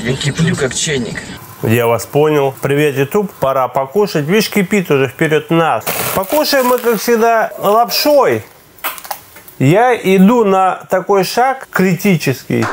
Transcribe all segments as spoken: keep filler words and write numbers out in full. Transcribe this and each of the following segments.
Я киплю как чайник. Я вас понял. Привет, YouTube. Пора покушать. Видишь, кипит уже вперед нас. Покушаем мы, как всегда, лапшой. Я иду на такой шаг критический.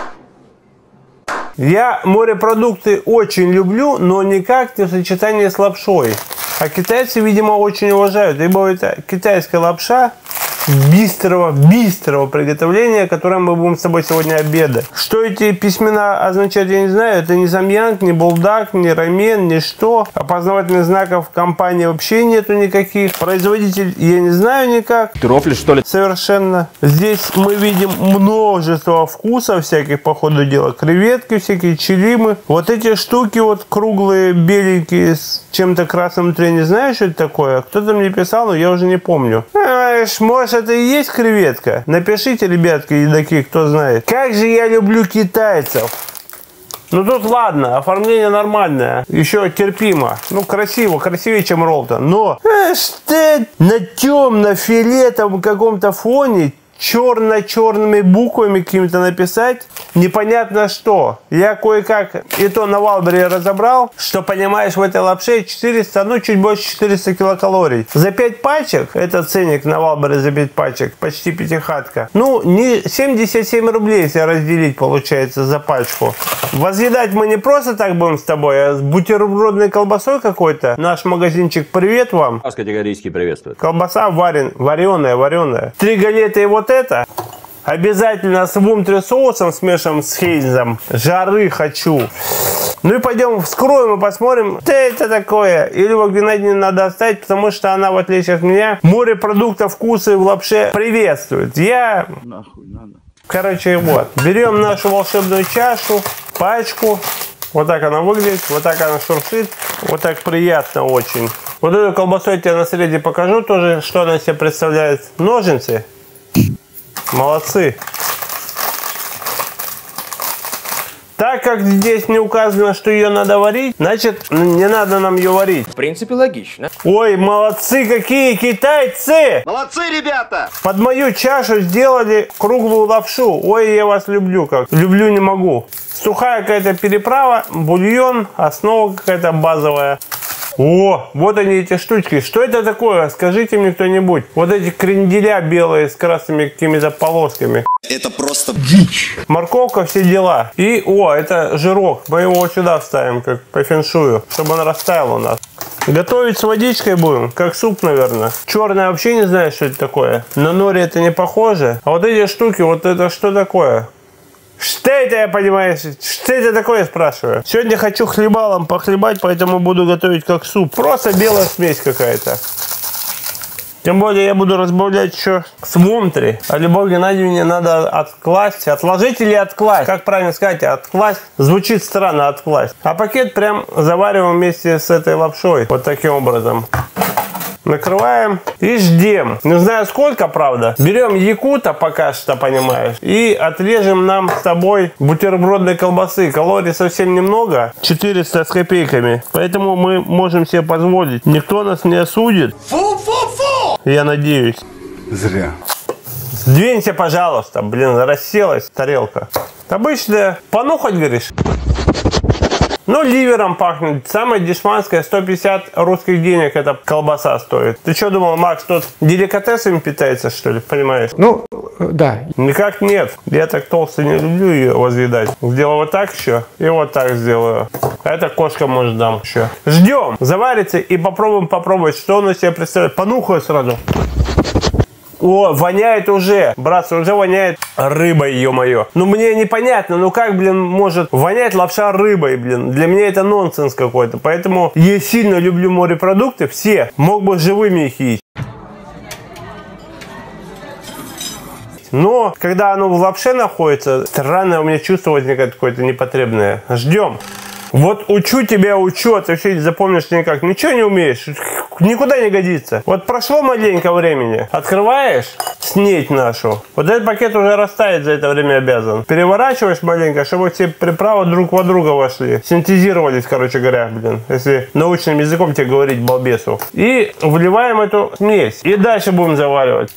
Я морепродукты очень люблю, но никак не в сочетании с лапшой. А китайцы, видимо, очень уважают. Ибо это китайская лапша быстрого, быстрого приготовления, которым мы будем с тобой сегодня обедать. Что эти письмена означают, я не знаю. Это не замьянг, не булдак, не рамен, ни что. Опознавательных знаков компании вообще нету никаких. Производитель я не знаю никак. Ты рофлишь, что ли? Совершенно. Здесь мы видим множество вкусов всяких, по ходу дела. Креветки всякие, чилимы. Вот эти штуки вот круглые, беленькие, с чем-то красным внутри. Не знаю, что это такое. Кто-то мне писал, но я уже не помню. Знаешь, может, это и есть креветка? Напишите, ребятки, едоки, кто знает. Как же я люблю китайцев. Ну тут ладно, оформление нормальное, еще терпимо. Ну красиво, красивее, чем ролл-то. Но э, что на темно-фиолетовом каком-то фоне черно-черными буквами какими-то написать непонятно что. Я кое-как и то на Валбере разобрал, что, понимаешь, в этой лапше четыреста, ну чуть больше четырёхсот килокалорий. За пять пачек, это ценник на Валбере за пять пачек, почти пятихатка. Ну, не семьдесят семь рублей, если разделить, получается, за пачку. Возъедать мы не просто так будем с тобой, а с бутербродной колбасой какой-то. Наш магазинчик, привет вам. Вас категорически приветствует. Колбаса варен, вареная, вареная. Три галеты и вот это. Обязательно с вумтри соусом смешиваем с хейзом. Жары хочу. Ну и пойдем вскроем и посмотрим, что это такое. Или в Геннадию надо оставить, потому что она, в отличие от меня, морепродуктов вкуса в лапше приветствует. Я... Нахуй надо. Короче, вот. Берем нашу волшебную чашу, пачку. Вот так она выглядит, вот так она шуршит. Вот так приятно очень. Вот эту колбасу я тебе на среде покажу тоже, что она себе представляет. Ножницы. Молодцы. Так как здесь не указано, что ее надо варить, значит, не надо нам ее варить. В принципе, логично. Ой, молодцы какие китайцы! Молодцы, ребята! Под мою чашу сделали круглую лапшу. Ой, я вас люблю как. Люблю не могу. Сухая какая-то переправа, бульон, основа какая-то базовая. О, вот они эти штучки. Что это такое? Скажите мне кто-нибудь. Вот эти кренделя белые с красными какими-то полосками. Это просто дичь. Морковка, все дела. И, о, это жирок. Мы его вот сюда вставим, как по феншую, чтобы он растаял у нас. Готовить с водичкой будем, как суп, наверное. Черное вообще не знаю, что это такое. На нори это не похоже. А вот эти штуки, вот это что такое? Что это, я понимаю, что это такое, спрашиваю. Сегодня хочу хлебалом похлебать, поэтому буду готовить как суп. Просто белая смесь какая-то. Тем более я буду разбавлять еще с вумтри. А Любовь Геннадьевне надо откласть. Отложить или откласть? Как правильно сказать, откласть? Звучит странно, откласть. А пакет прям завариваем вместе с этой лапшой. Вот таким образом. Накрываем и ждем. Не знаю сколько, правда. Берем якута пока что, понимаешь. И отрежем нам с тобой бутербродной колбасы. Калорий совсем немного. четыреста с копейками. Поэтому мы можем себе позволить. Никто нас не осудит. Фу-фу-фу! Я надеюсь. Зря. Сдвинься, пожалуйста. Блин, расселась тарелка. Обычно понюхать, говоришь? Ну, ливером пахнет. Самая дешманская, сто пятьдесят русских денег эта колбаса стоит. Ты что думал, Макс, тут деликатесами питается, что ли, понимаешь? Ну, да. Никак нет. Я так толсто не люблю ее возъедать. Сделаю вот так еще и вот так сделаю. А это кошка может дам еще. Ждем. Заварится и попробуем попробовать, что он из себя представляет. Понюхаю сразу. О, воняет уже, братцы, уже воняет рыбой, ё-моё. Ну, мне непонятно, ну как, блин, может вонять лапша рыбой, блин. Для меня это нонсенс какой-то. Поэтому я сильно люблю морепродукты, все. Мог бы живыми их есть. Но, когда оно в лапше находится, странное у меня чувство возникает какое-то непотребное. Ждем. Вот учу тебя, учу, а ты вообще не запомнишь никак. Ничего не умеешь, никуда не годится. Вот прошло маленько времени. Открываешь снеть нашу. Вот этот пакет уже растает за это время обязан. Переворачиваешь маленько, чтобы все приправы друг во друга вошли. Синтезировались, короче говоря, блин. Если научным языком тебе говорить, балбесу. И вливаем эту смесь. И дальше будем заваривать.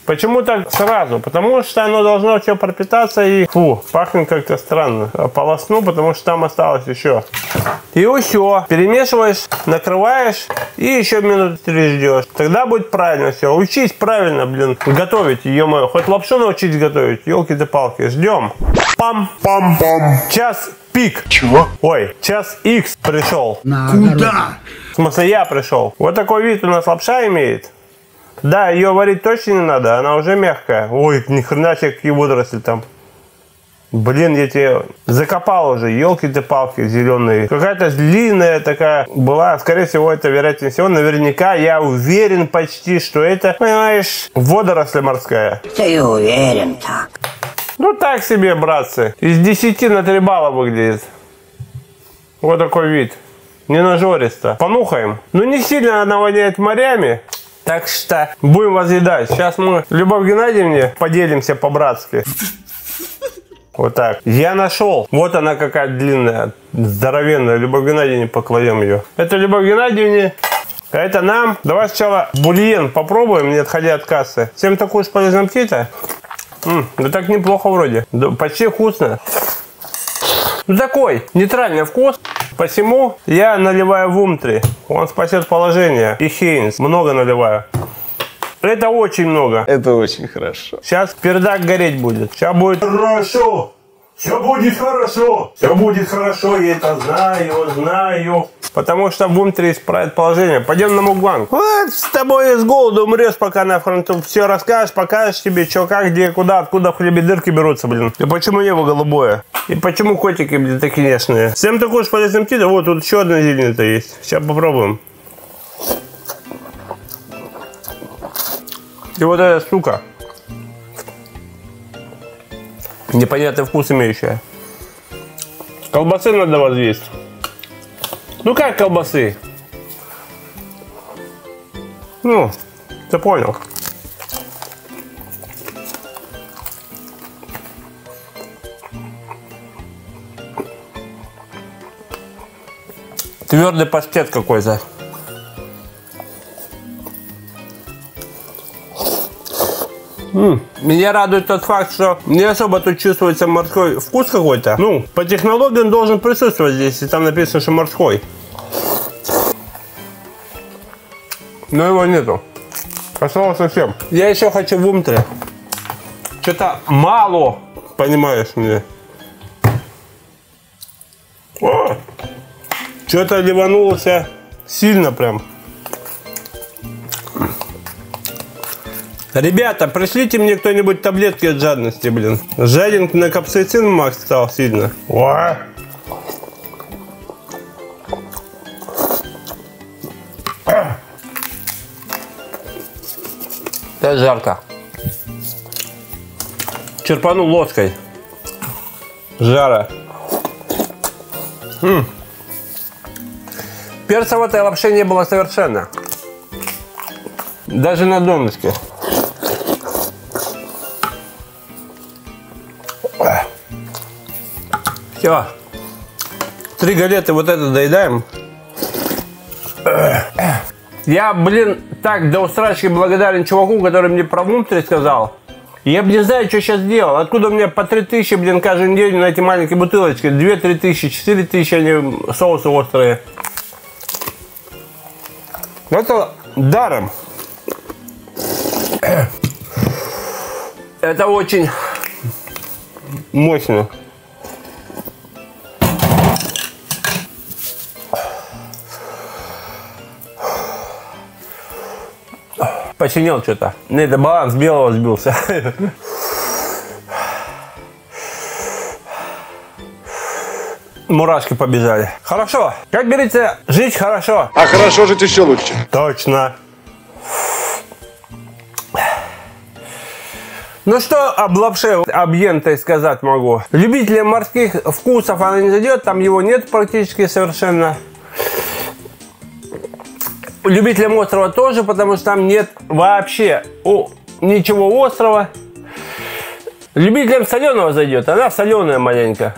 Почему так сразу? Потому что оно должно все пропитаться и... Фу, пахнет как-то странно. Полосну, потому что там осталось еще. И все. Перемешиваешь, накрываешь и еще минут три ждешь. Тогда будет правильно все. Учись правильно, блин, готовить, ё-моё. Хоть лапшу научись готовить, елки-то палки. Ждем. Пам-пам-пам. Час пик. Чего? Ой, час икс пришел. Куда? В смысле, я пришел. Вот такой вид у нас лапша имеет. Да, ее варить точно не надо, она уже мягкая. Ой, ни хрена себе, какие водоросли там. Блин, я тебе закопал уже, елки-то палки зеленые. Какая-то длинная такая была. Скорее всего, это, вероятнее всего, наверняка, я уверен почти, что это, понимаешь, водоросль морская. Ты уверен так? Ну так себе, братцы. Из десяти на три балла выглядит. Вот такой вид. Не нажористо. Понюхаем. Ну не сильно она воняет морями. Так что будем возъедать. Сейчас мы Любовь Геннадьевне поделимся по-братски. Вот так. Я нашел. Вот она какая длинная, здоровенная. Любовь Геннадьевне покладем ее. Это Любовь Геннадьевне. А это нам. Давай сначала бульен попробуем, не отходя от кассы. Всем такую уж полезную аппетита. М, да так неплохо вроде. Да, почти вкусно. Ну такой нейтральный вкус. Посему я наливаю в Умтри. Он спасет положение. И Хейнс. Много наливаю. Это очень много. Это очень хорошо. Сейчас пердак гореть будет. Сейчас будет хорошо. Все будет хорошо. Все будет хорошо. Я это знаю, знаю. Потому что в Умтри исправит положение. Пойдем на мукбанг. Вот с тобой с голоду умрешь, пока на фронту. Все расскажешь, покажешь тебе, что, как, где, куда, откуда в хлебе дырки берутся, блин. И почему небо голубое? И почему котики, блин, такие нежные? Всем такой уж полезный аппетит. Вот тут еще одна зеленая-то есть. Сейчас попробуем. И вот эта штука. Непонятный вкус имеющая. Колбасы надо возвесть. Ну как колбасы? Ну, ты понял. Твердый паштет какой-то. М-м. Меня радует тот факт, что не особо тут чувствуется морской вкус какой-то. Ну, по технологии он должен присутствовать здесь, и там написано, что морской. Но его нету. Осталось совсем. Я еще хочу в Умтри. Что-то мало, понимаешь мне. Что-то ливанулся сильно прям. Ребята, пришлите мне кто-нибудь таблетки от жадности, блин. Жаден на капсаицин макс стал сильно. О! Это жарко. Черпанул ложкой. Жара. М-м. Перца в этой лапше не было совершенно. Даже на донышке. Все. Три галеты вот это доедаем. Я, блин, так до усрачки благодарен чуваку, который мне про Умтри сказал. Я, блин, знаю, что сейчас делал. Откуда у меня по три тысячи, блин, каждую неделю на эти маленькие бутылочки. две-три тысячи, четыре тысячи, они соусы острые. Это даром. Это очень мощно. Посинел что-то. Это баланс белого сбился. Мурашки побежали. Хорошо. Как говорится, жить хорошо. А хорошо жить еще лучше. Точно. Ну что об лапше, об ентой сказать могу. Любителям морских вкусов она не зайдет, там его нет практически совершенно. Любителям острова тоже, потому что там нет вообще о, ничего острого. Любителям соленого зайдет, она соленая маленько.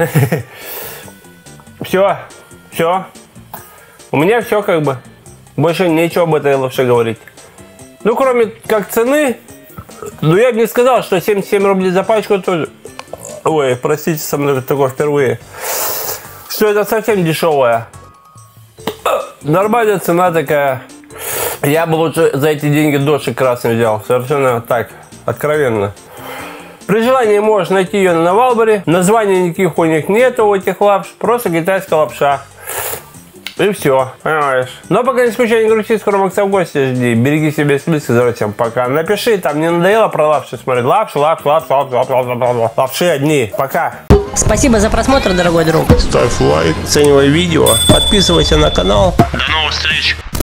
Все, все. У меня все как бы. Больше нечего об этой лапше говорить. Ну, кроме как цены, Ну, я бы не сказал, что семьдесят семь рублей за пачку тоже. Ой, простите, со мной такое впервые. Что это совсем дешевая. Нормальная цена такая. Я бы лучше за эти деньги дошик красный взял. Совершенно так, откровенно. При желании можешь найти ее на Валбере. Названий никаких у них нету, у этих лапш. Просто китайская лапша. И все, понимаешь. Но пока не скучай, не грусти, скоро Макса в гости жди. Береги себя и близких, здоровья, всем пока. Напиши, там не надоело про лапши смотреть. Лапши, лапши, лапши, лапши, лапши, лапши, лапши одни. Пока. Спасибо за просмотр, дорогой друг. Ставь лайк, оценивай видео, подписывайся на канал. До новых встреч.